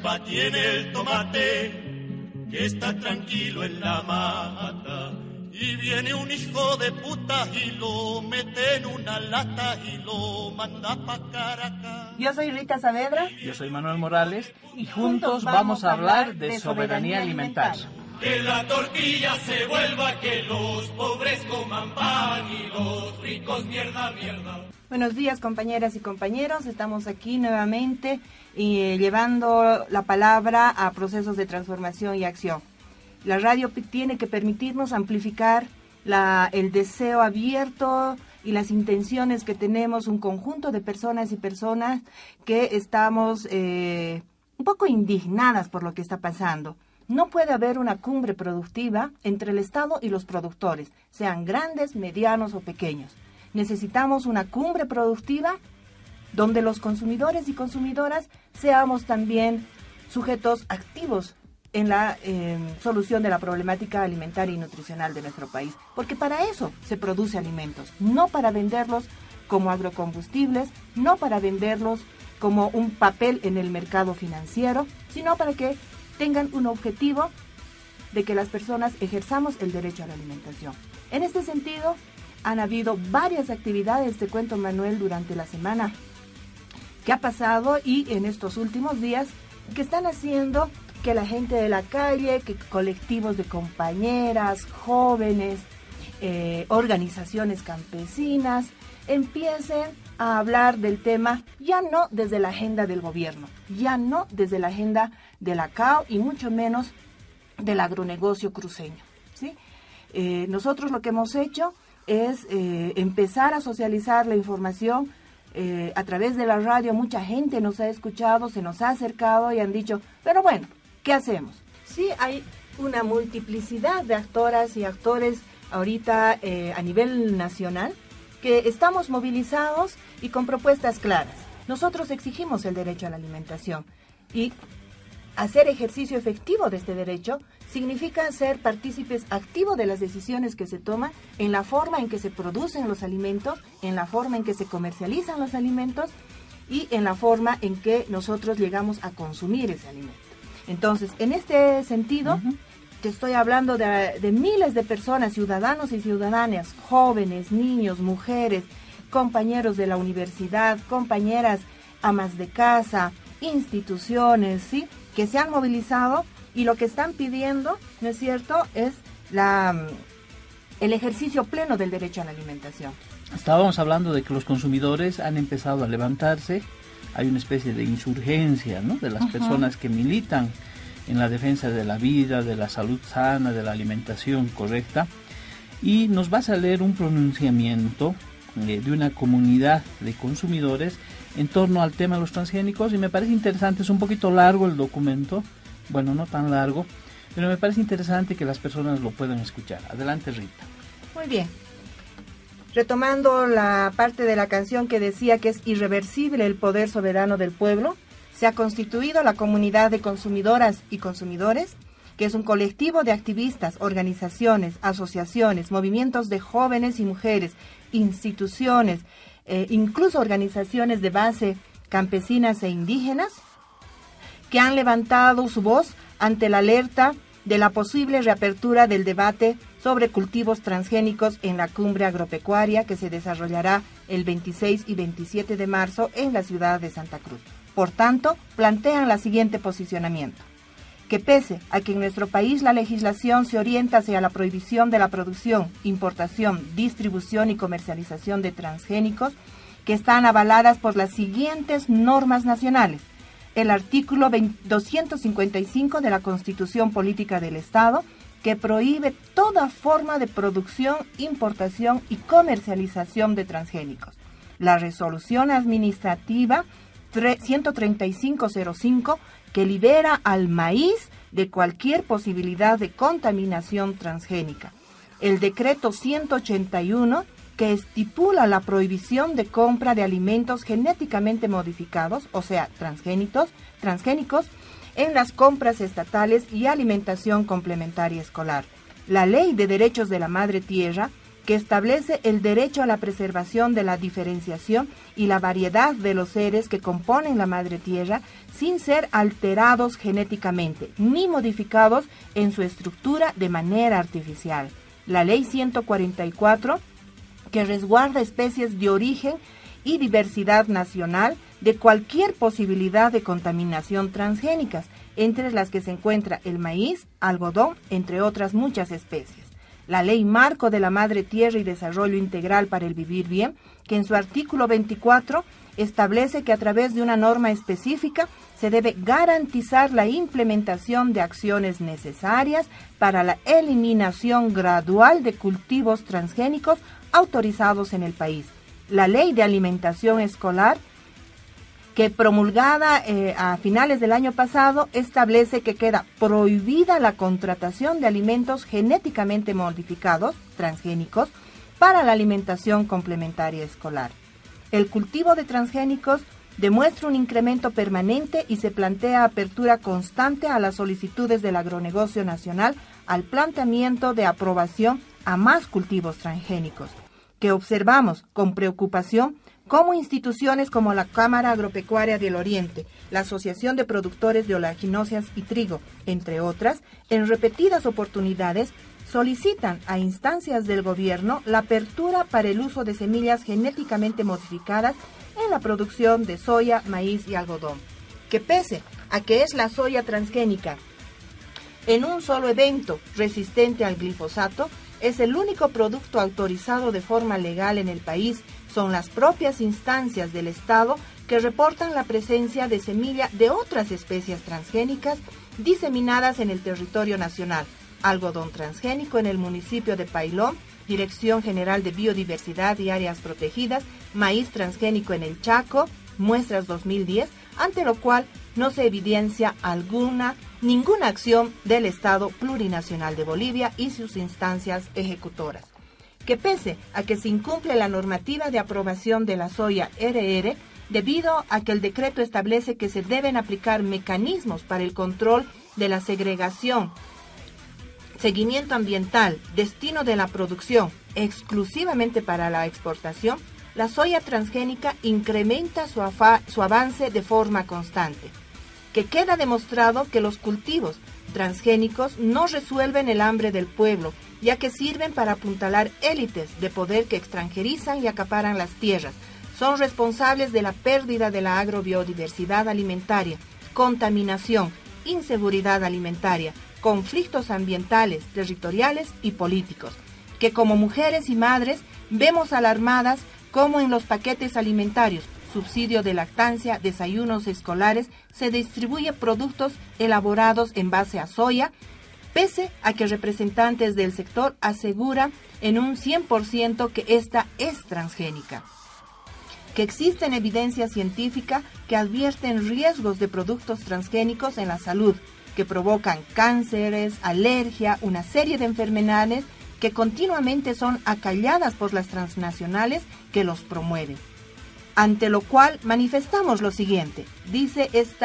culpa tiene el tomate que está tranquilo en la mata? Y viene un hijo de puta y lo mete en una lata y lo manda pa' Caracas. Yo soy Rita Saavedra. Yo soy Manuel Morales y juntos vamos a hablar de soberanía alimentaria. Que la tortilla se vuelva, que los pobres coman pan y los ricos mierda. Buenos días, compañeras y compañeros. Estamos aquí nuevamente llevando la palabra a procesos de transformación y acción. La radio tiene que permitirnos amplificar el deseo abierto y las intenciones que tenemos un conjunto de personas y personas que estamos un poco indignadas por lo que está pasando. No puede haber una cumbre productiva entre el Estado y los productores, sean grandes, medianos o pequeños. Necesitamos una cumbre productiva donde los consumidores y consumidoras seamos también sujetos activos en la solución de la problemática alimentaria y nutricional de nuestro país. Porque para eso se produce alimentos, no para venderlos como agrocombustibles, no para venderlos como un papel en el mercado financiero, sino para que tengan un objetivo de que las personas ejerzamos el derecho a la alimentación. En este sentido, han habido varias actividades, te cuento, Manuel, durante la semana que ha pasado y en estos últimos días, que están haciendo que la gente de la calle, que colectivos de compañeras, jóvenes, organizaciones campesinas, empiecen a hablar del tema ya no desde la agenda del gobierno, ya no desde la agenda de la CAO y mucho menos del agronegocio cruceño, ¿sí? Nosotros lo que hemos hecho es empezar a socializar la información a través de la radio. Mucha gente nos ha escuchado, se nos ha acercado y han dicho, pero bueno, ¿qué hacemos? Sí, hay una multiplicidad de actoras y actores ahorita a nivel nacional que estamos movilizados y con propuestas claras. Nosotros exigimos el derecho a la alimentación y hacer ejercicio efectivo de este derecho significa ser partícipes activos de las decisiones que se toman en la forma en que se producen los alimentos, en la forma en que se comercializan los alimentos y en la forma en que nosotros llegamos a consumir ese alimento. Entonces, en este sentido, te estoy hablando de miles de personas, ciudadanos y ciudadanas, jóvenes, niños, mujeres, compañeros de la universidad, compañeras, amas de casa, instituciones, ¿sí?, que se han movilizado y lo que están pidiendo, ¿no es cierto?, es el ejercicio pleno del derecho a la alimentación. Estábamos hablando de que los consumidores han empezado a levantarse, hay una especie de insurgencia, ¿no?, de las personas que militan en la defensa de la vida, de la salud sana, de la alimentación correcta, y nos vas a leer un pronunciamiento de una comunidad de consumidores en torno al tema de los transgénicos, y me parece interesante. Es un poquito largo el documento, bueno, no tan largo, pero me parece interesante que las personas lo puedan escuchar. Adelante, Rita. Muy bien. Retomando la parte de la canción que decía que es irreversible el poder soberano del pueblo, se ha constituido la comunidad de consumidoras y consumidores, que es un colectivo de activistas, organizaciones, asociaciones, movimientos de jóvenes y mujeres, instituciones, incluso organizaciones de base campesinas e indígenas, que han levantado su voz ante la alerta de la posible reapertura del debate sobre cultivos transgénicos en la cumbre agropecuaria que se desarrollará el 26 y 27 de marzo en la ciudad de Santa Cruz. Por tanto, plantean el siguiente posicionamiento: que pese a que en nuestro país la legislación se orienta hacia la prohibición de la producción, importación, distribución y comercialización de transgénicos, que están avaladas por las siguientes normas nacionales: el artículo 255 de la Constitución Política del Estado, que prohíbe toda forma de producción, importación y comercialización de transgénicos; la resolución administrativa 13505, que libera al maíz de cualquier posibilidad de contaminación transgénica; el decreto 181, que estipula la prohibición de compra de alimentos genéticamente modificados, o sea, transgénicos, en las compras estatales y alimentación complementaria escolar; la Ley de Derechos de la Madre Tierra, que establece el derecho a la preservación de la diferenciación y la variedad de los seres que componen la Madre Tierra sin ser alterados genéticamente ni modificados en su estructura de manera artificial. La Ley 144, que resguarda especies de origen y diversidad nacional de cualquier posibilidad de contaminación transgénicas, entre las que se encuentra el maíz, algodón, entre otras muchas especies. La Ley Marco de la Madre Tierra y Desarrollo Integral para el Vivir Bien, que en su artículo 24 establece que a través de una norma específica se debe garantizar la implementación de acciones necesarias para la eliminación gradual de cultivos transgénicos autorizados en el país. La Ley de Alimentación Escolar, que promulgada a finales del año pasado, establece que queda prohibida la contratación de alimentos genéticamente modificados, transgénicos, para la alimentación complementaria escolar. El cultivo de transgénicos demuestra un incremento permanente y se plantea apertura constante a las solicitudes del agronegocio nacional al planteamiento de aprobación a más cultivos transgénicos, que observamos con preocupación como instituciones como la Cámara Agropecuaria del Oriente, la Asociación de Productores de Oleaginosas y Trigo, entre otras, en repetidas oportunidades solicitan a instancias del gobierno la apertura para el uso de semillas genéticamente modificadas en la producción de soya, maíz y algodón, que pese a que es la soya transgénica en un solo evento resistente al glifosato, es el único producto autorizado de forma legal en el país. Son las propias instancias del Estado que reportan la presencia de semilla de otras especies transgénicas diseminadas en el territorio nacional. Algodón transgénico en el municipio de Pailón, Dirección General de Biodiversidad y Áreas Protegidas, maíz transgénico en el Chaco, muestras 2010, ante lo cual no se evidencia ninguna acción del Estado Plurinacional de Bolivia y sus instancias ejecutoras. Que pese a que se incumple la normativa de aprobación de la soya RR, debido a que el decreto establece que se deben aplicar mecanismos para el control de la segregación, seguimiento ambiental, destino de la producción, exclusivamente para la exportación, la soya transgénica incrementa su avance de forma constante. Que queda demostrado que los cultivos transgénicos no resuelven el hambre del pueblo, ya que sirven para apuntalar élites de poder que extranjerizan y acaparan las tierras. Son responsables de la pérdida de la agrobiodiversidad alimentaria, contaminación, inseguridad alimentaria, conflictos ambientales, territoriales y políticos, que como mujeres y madres vemos alarmadas como en los paquetes alimentarios, subsidio de lactancia, desayunos escolares, se distribuye productos elaborados en base a soya, pese a que representantes del sector aseguran en un 100% que esta es transgénica. Que existen evidencias científicas que advierten riesgos de productos transgénicos en la salud, que provocan cánceres, alergia, una serie de enfermedades que continuamente son acalladas por las transnacionales que los promueven. Ante lo cual manifestamos lo siguiente, dice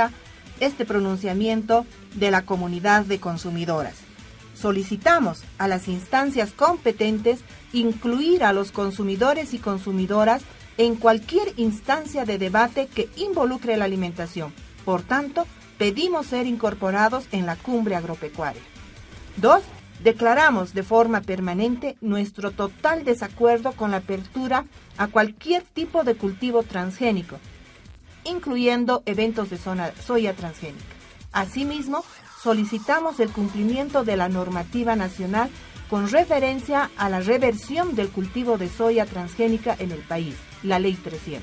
este pronunciamiento de la comunidad de consumidoras. Solicitamos a las instancias competentes incluir a los consumidores y consumidoras en cualquier instancia de debate que involucre la alimentación. Por tanto, pedimos ser incorporados en la cumbre agropecuaria. 2. Declaramos de forma permanente nuestro total desacuerdo con la apertura a cualquier tipo de cultivo transgénico, incluyendo eventos de soya transgénica. Asimismo, solicitamos el cumplimiento de la normativa nacional con referencia a la reversión del cultivo de soya transgénica en el país, la Ley 300.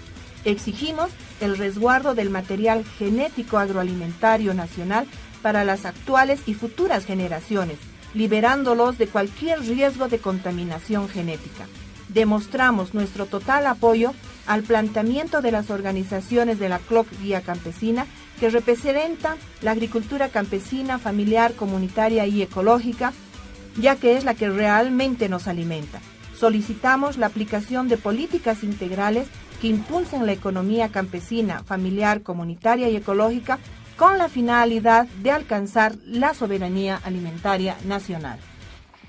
Exigimos el resguardo del material genético agroalimentario nacional para las actuales y futuras generaciones, liberándolos de cualquier riesgo de contaminación genética. Demostramos nuestro total apoyo al planteamiento de las organizaciones de la CLOC Guía Campesina que representan la agricultura campesina, familiar, comunitaria y ecológica, ya que es la que realmente nos alimenta. Solicitamos la aplicación de políticas integrales que impulsen la economía campesina, familiar, comunitaria y ecológica con la finalidad de alcanzar la soberanía alimentaria nacional.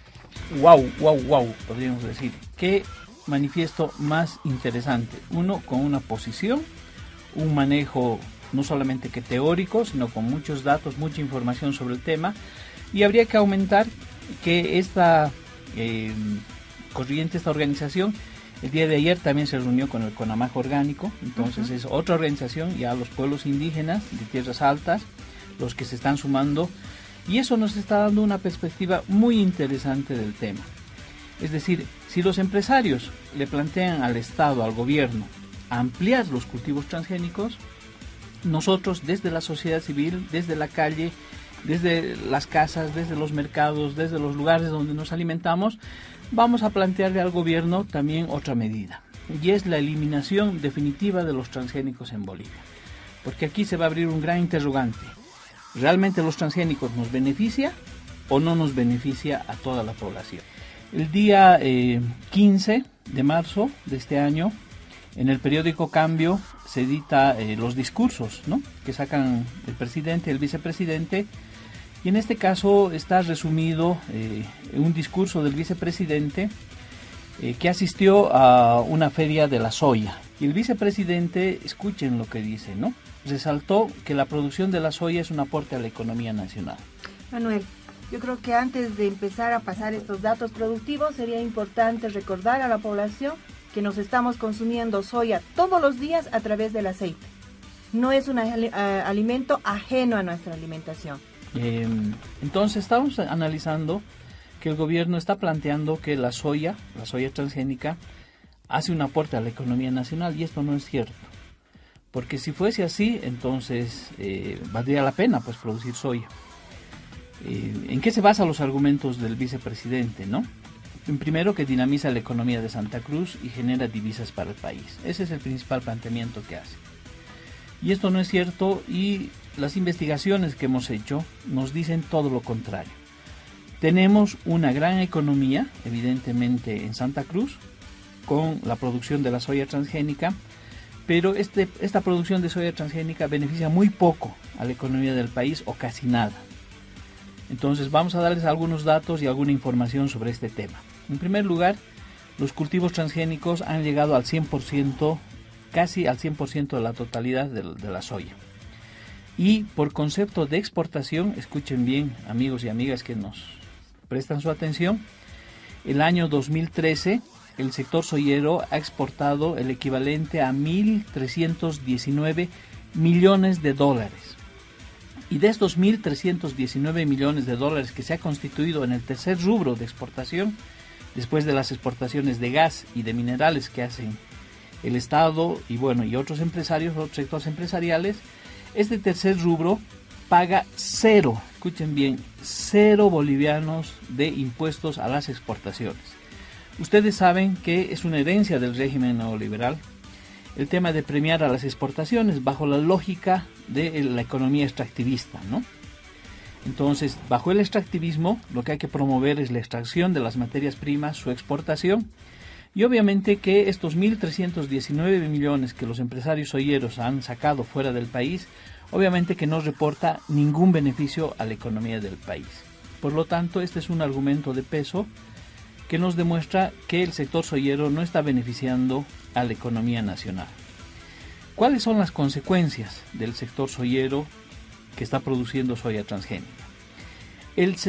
wow, podríamos decir. Qué manifiesto más interesante. Uno con una posición, un manejo no solamente que teórico, sino con muchos datos, mucha información sobre el tema. Y habría que aumentar que esta corriente, esta organización, el día de ayer también se reunió con el CONAMAJ orgánico. Entonces es otra organización, ya los pueblos indígenas de tierras altas, los que se están sumando, y eso nos está dando una perspectiva muy interesante del tema. Es decir, si los empresarios le plantean al Estado, al gobierno, ampliar los cultivos transgénicos, nosotros desde la sociedad civil, desde la calle, desde las casas, desde los mercados, desde los lugares donde nos alimentamos, vamos a plantearle al gobierno también otra medida, y es la eliminación definitiva de los transgénicos en Bolivia. Porque aquí se va a abrir un gran interrogante. ¿Realmente los transgénicos nos beneficia o no nos beneficia a toda la población? El día 15 de marzo de este año, en el periódico Cambio se edita los discursos, ¿no?, que sacan el presidente y el vicepresidente, y en este caso está resumido un discurso del vicepresidente que asistió a una feria de la soya. Y el vicepresidente, escuchen lo que dice, ¿no?, resaltó que la producción de la soya es un aporte a la economía nacional. Manuel, yo creo que antes de empezar a pasar estos datos productivos sería importante recordar a la población que nos estamos consumiendo soya todos los días a través del aceite. No es un alimento ajeno a nuestra alimentación. Entonces estamos analizando que el gobierno está planteando que la soya transgénica, hace un aporte a la economía nacional, y esto no es cierto. Porque si fuese así, entonces valdría la pena pues producir soya. ¿En qué se basan los argumentos del vicepresidente, no? En primero, que dinamiza la economía de Santa Cruz y genera divisas para el país. Ese es el principal planteamiento que hace. Y esto no es cierto, y las investigaciones que hemos hecho nos dicen todo lo contrario. Tenemos una gran economía, evidentemente, en Santa Cruz, con la producción de la soya transgénica, pero esta producción de soya transgénica beneficia muy poco a la economía del país, o casi nada. Entonces vamos a darles algunos datos y alguna información sobre este tema. En primer lugar, los cultivos transgénicos han llegado al 100%, casi al 100% de la totalidad de la soya. Y por concepto de exportación, escuchen bien, amigos y amigas que nos prestan su atención, el año 2013 el sector soyero ha exportado el equivalente a 1.319 millones de dólares. Y de estos 1.319 millones de dólares que se ha constituido en el tercer rubro de exportación, después de las exportaciones de gas y de minerales que hacen el Estado y otros empresarios, otros sectores empresariales, este tercer rubro paga cero, escuchen bien, 0 bolivianos de impuestos a las exportaciones. Ustedes saben que es una herencia del régimen neoliberal el tema de premiar a las exportaciones bajo la lógica de la economía extractivista, ¿no? Entonces, bajo el extractivismo, lo que hay que promover es la extracción de las materias primas, su exportación, y obviamente que estos 1.319 millones que los empresarios soyeros han sacado fuera del país, obviamente que no reporta ningún beneficio a la economía del país. Por lo tanto, este es un argumento de peso que nos demuestra que el sector soyero no está beneficiando a la economía nacional. ¿Cuáles son las consecuencias del sector soyero que está produciendo soya transgénica? El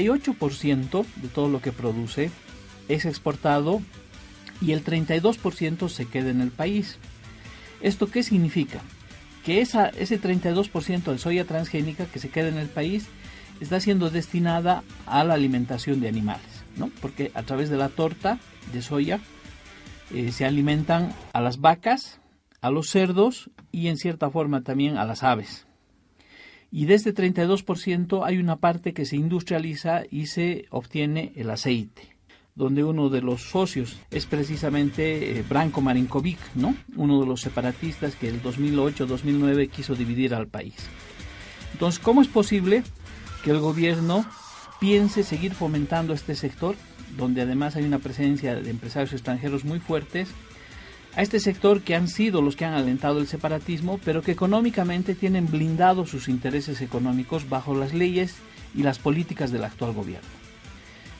68% de todo lo que produce es exportado y el 32% se queda en el país. ¿Esto qué significa? Que ese 32% de soya transgénica que se queda en el país está siendo destinada a la alimentación de animales, ¿no? Porque a través de la torta de soya se alimentan a las vacas, a los cerdos y en cierta forma también a las aves. Y de este 32% hay una parte que se industrializa y se obtiene el aceite, donde uno de los socios es precisamente Branko Marinkovic, ¿no? Uno de los separatistas que el 2008-2009 quiso dividir al país. Entonces, ¿cómo es posible que el gobierno piense seguir fomentando este sector, donde además hay una presencia de empresarios extranjeros muy fuertes, a este sector que han sido los que han alentado el separatismo, pero que económicamente tienen blindados sus intereses económicos bajo las leyes y las políticas del actual gobierno?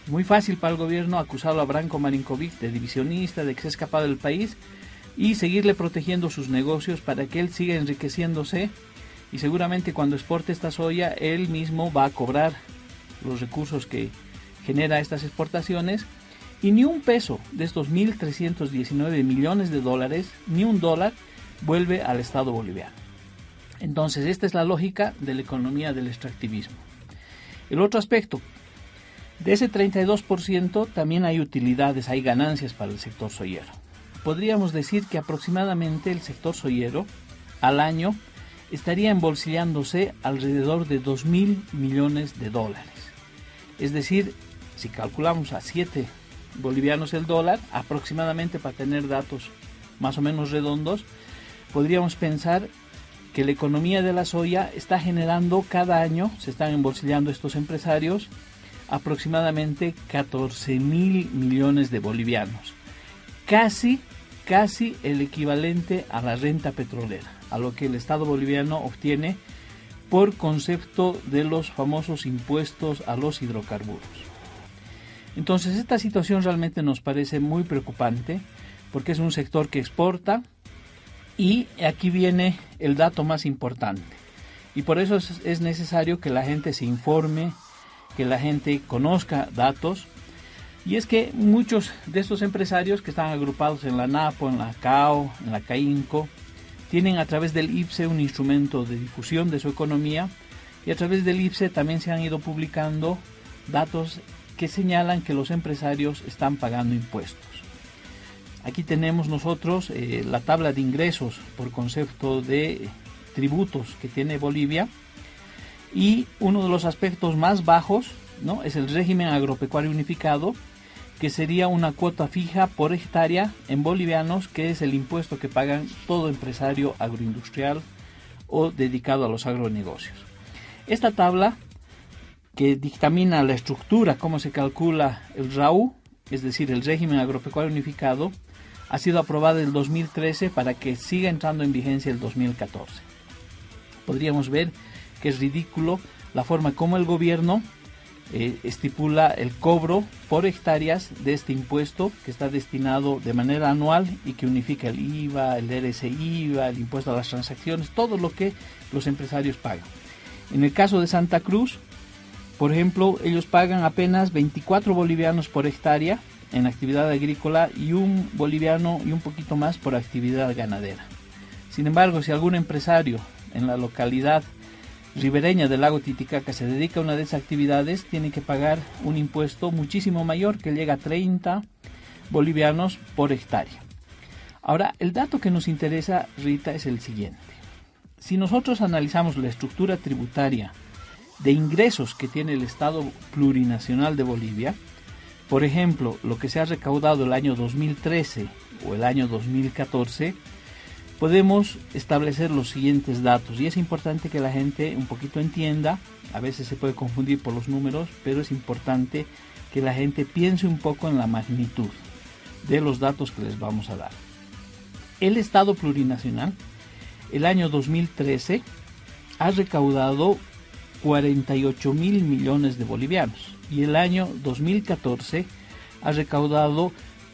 Muy fácil para el gobierno acusarlo a Branko Marinkovic de divisionista, de que se ha escapado del país y seguirle protegiendo sus negocios para que él siga enriqueciéndose, y seguramente cuando exporte esta soya él mismo va a cobrar los recursos que genera estas exportaciones, y ni un peso de estos 1.319 millones de dólares, ni un dólar, vuelve al Estado boliviano. Entonces esta es la lógica de la economía del extractivismo. El otro aspecto, de ese 32% también hay utilidades, hay ganancias para el sector soyero. Podríamos decir que aproximadamente el sector soyero al año estaría embolsillándose alrededor de 2.000 millones de dólares. Es decir, si calculamos a 7 bolivianos el dólar, aproximadamente, para tener datos más o menos redondos, podríamos pensar que la economía de la soya está generando cada año, se están embolsillando estos empresarios, aproximadamente 14.000 millones de bolivianos. Casi el equivalente a la renta petrolera, a lo que el Estado boliviano obtiene por concepto de los famosos impuestos a los hidrocarburos. Entonces esta situación realmente nos parece muy preocupante, porque es un sector que exporta, y aquí viene el dato más importante, y por eso es necesario que la gente se informe, que la gente conozca datos. Y es que muchos de estos empresarios que están agrupados en la NAPO, en la CAO, en la CAINCO, tienen a través del IPSE un instrumento de difusión de su economía, y a través del IPSE también se han ido publicando datos que señalan que los empresarios están pagando impuestos. Aquí tenemos nosotros la tabla de ingresos por concepto de tributos que tiene Bolivia, y uno de los aspectos más bajos, ¿no?, es el régimen agropecuario unificado, que sería una cuota fija por hectárea en bolivianos, que es el impuesto que pagan todo empresario agroindustrial o dedicado a los agronegocios. Esta tabla, que dictamina la estructura, cómo se calcula el RAU, es decir, el régimen agropecuario unificado, ha sido aprobada en el 2013 para que siga entrando en vigencia el 2014. Podríamos ver que es ridículo la forma como el gobierno estipula el cobro por hectáreas de este impuesto, que está destinado de manera anual y que unifica el IVA, el RSIVA, el impuesto a las transacciones, todo lo que los empresarios pagan. En el caso de Santa Cruz, por ejemplo, ellos pagan apenas 24 bolivianos por hectárea en actividad agrícola, y un boliviano y un poquito más por actividad ganadera. Sin embargo, si algún empresario en la localidad ribereña del lago Titicaca se dedica a una de esas actividades, tiene que pagar un impuesto muchísimo mayor, que llega a 30 bolivianos por hectárea. Ahora, el dato que nos interesa, Rita, es el siguiente. Si nosotros analizamos la estructura tributaria de ingresos que tiene el Estado plurinacional de Bolivia, por ejemplo, lo que se ha recaudado el año 2013 o el año 2014, podemos establecer los siguientes datos, y es importante que la gente un poquito entienda. A veces se puede confundir por los números, pero es importante que la gente piense un poco en la magnitud de los datos que les vamos a dar. El Estado plurinacional, el año 2013, ha recaudado 48.000 millones de bolivianos, y el año 2014 ha recaudado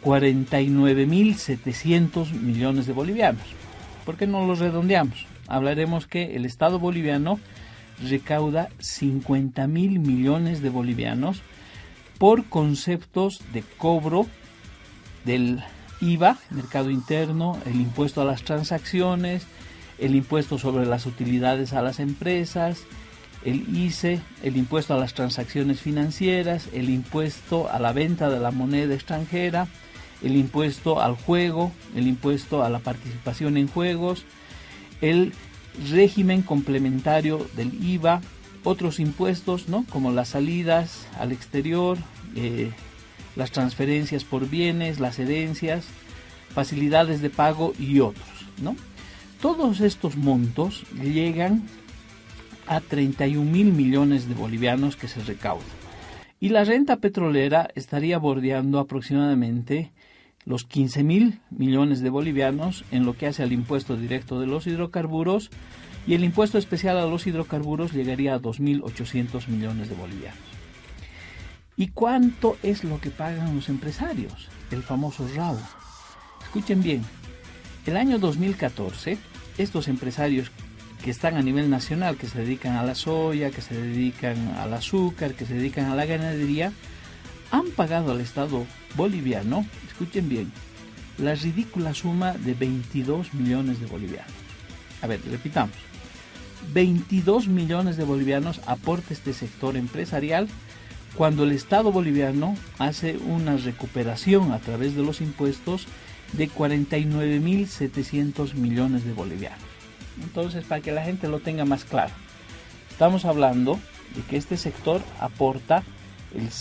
49.700 millones de bolivianos. ¿Por qué no los redondeamos? Hablaremos que el Estado boliviano recauda 50.000 millones de bolivianos por conceptos de cobro del IVA, mercado interno, el impuesto a las transacciones, el impuesto sobre las utilidades a las empresas, el ICE, el impuesto a las transacciones financieras, el impuesto a la venta de la moneda extranjera, el impuesto al juego, el impuesto a la participación en juegos, el régimen complementario del IVA, otros impuestos, ¿no?, como las salidas al exterior, las transferencias por bienes, las herencias, facilidades de pago y otros, ¿no? Todos estos montos llegan a 31.000 millones de bolivianos que se recaudan. Y la renta petrolera estaría bordeando aproximadamente los 15.000 millones de bolivianos en lo que hace al impuesto directo de los hidrocarburos, y el impuesto especial a los hidrocarburos llegaría a 2.800 millones de bolivianos. ¿Y cuánto es lo que pagan los empresarios? El famoso rabo. Escuchen bien, el año 2014, estos empresarios que están a nivel nacional, que se dedican a la soya, que se dedican al azúcar, que se dedican a la ganadería, han pagado al Estado boliviano, escuchen bien, la ridícula suma de 22 millones de bolivianos. A ver, repitamos, 22 millones de bolivianos aporta este sector empresarial cuando el Estado boliviano hace una recuperación a través de los impuestos de 49.700 millones de bolivianos. Entonces, para que la gente lo tenga más claro, estamos hablando de que este sector aporta el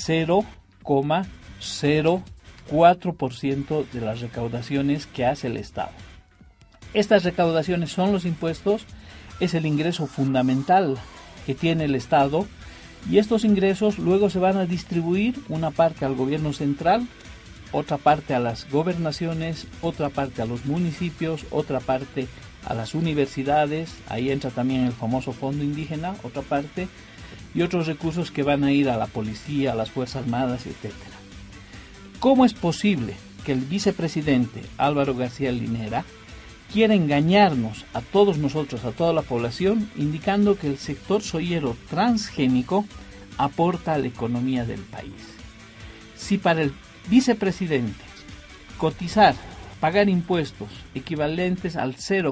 0,04% de las recaudaciones que hace el Estado. Estas recaudaciones son los impuestos, es el ingreso fundamental que tiene el Estado, y estos ingresos luego se van a distribuir, una parte al gobierno central, otra parte a las gobernaciones, otra parte a los municipios, otra parte a las universidades, ahí entra también el famoso fondo indígena, otra parte, y otros recursos que van a ir a la policía, a las Fuerzas Armadas, etc. ¿Cómo es posible que el vicepresidente Álvaro García Linera quiera engañarnos a todos nosotros, a toda la población, indicando que el sector soyero transgénico aporta a la economía del país? Si para el vicepresidente cotizar, pagar impuestos equivalentes al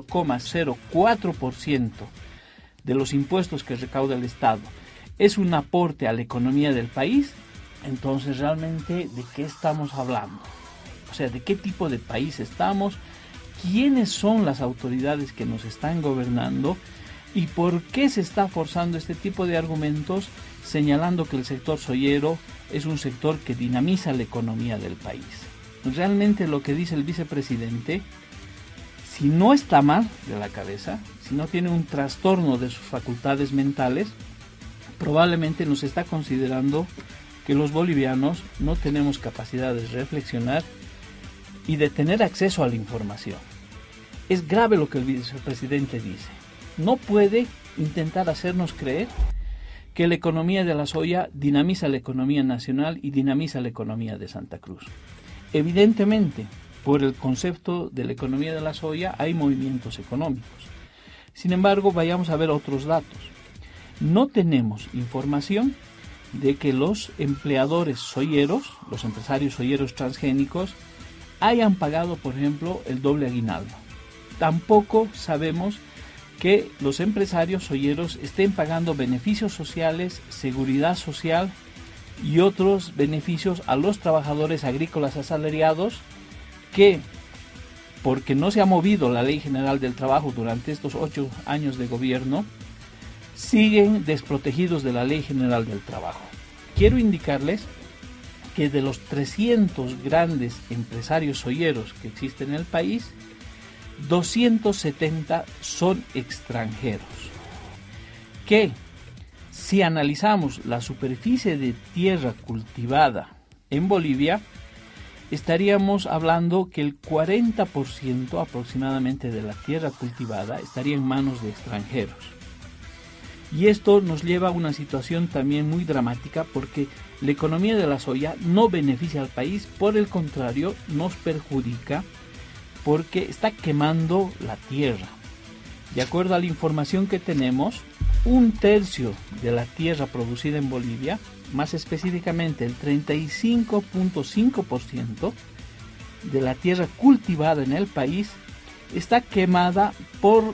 0,04% de los impuestos que recauda el Estado es un aporte a la economía del país, entonces realmente ¿de qué estamos hablando? O sea, ¿de qué tipo de país estamos? ¿Quiénes son las autoridades que nos están gobernando? ¿Y por qué se está forzando este tipo de argumentos señalando que el sector soyero es un sector que dinamiza la economía del país? Realmente lo que dice el vicepresidente, si no está mal de la cabeza, si no tiene un trastorno de sus facultades mentales, probablemente nos está considerando que los bolivianos no tenemos capacidad de reflexionar y de tener acceso a la información. Es grave lo que el vicepresidente dice. No puede intentar hacernos creer que la economía de la soya dinamiza la economía nacional y dinamiza la economía de Santa Cruz. Evidentemente, por el concepto de la economía de la soya hay movimientos económicos. Sin embargo, vayamos a ver otros datos. No tenemos información de que los empleadores soyeros, los empresarios soyeros transgénicos, hayan pagado, por ejemplo, el doble aguinaldo. Tampoco sabemos que los empresarios soyeros estén pagando beneficios sociales, seguridad social y otros beneficios a los trabajadores agrícolas asalariados que, porque no se ha movido la Ley General del Trabajo durante estos 8 años de gobierno, siguen desprotegidos de la Ley General del Trabajo. Quiero indicarles que de los 300 grandes empresarios soyeros que existen en el país, 270 son extranjeros, que si analizamos la superficie de tierra cultivada en Bolivia, estaríamos hablando que el 40% aproximadamente de la tierra cultivada estaría en manos de extranjeros. Y esto nos lleva a una situación también muy dramática, porque la economía de la soya no beneficia al país, por el contrario, nos perjudica porque está quemando la tierra. De acuerdo a la información que tenemos, 1/3 de la tierra producida en Bolivia, más específicamente el 35.5% de la tierra cultivada en el país, está quemada por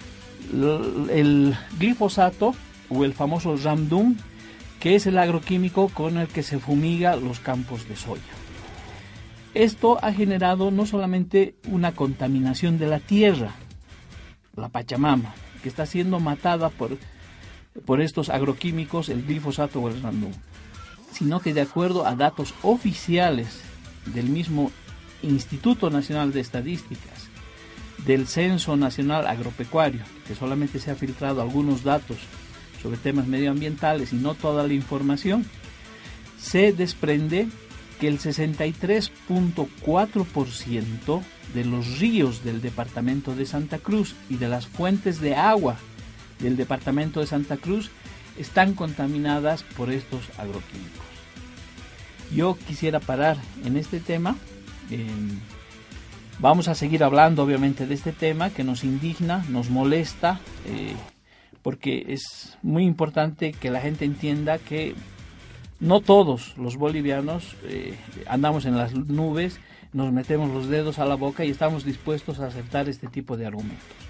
el glifosato o el famoso Roundup, que es el agroquímico con el que se fumiga los campos de soya. Esto ha generado no solamente una contaminación de la tierra, la Pachamama, que está siendo matada por estos agroquímicos, el glifosato o el Roundup, sino que de acuerdo a datos oficiales del mismo Instituto Nacional de Estadísticas, del Censo Nacional Agropecuario, que solamente se ha filtrado algunos datos sobre temas medioambientales y no toda la información, se desprende que el 63.4% de los ríos del departamento de Santa Cruz y de las fuentes de agua del departamento de Santa Cruz están contaminadas por estos agroquímicos. Yo quisiera parar en este tema. Vamos a seguir hablando obviamente de este tema que nos indigna, nos molesta, porque es muy importante que la gente entienda que no todos los bolivianos andamos en las nubes, nos metemos los dedos a la boca y estamos dispuestos a aceptar este tipo de argumentos.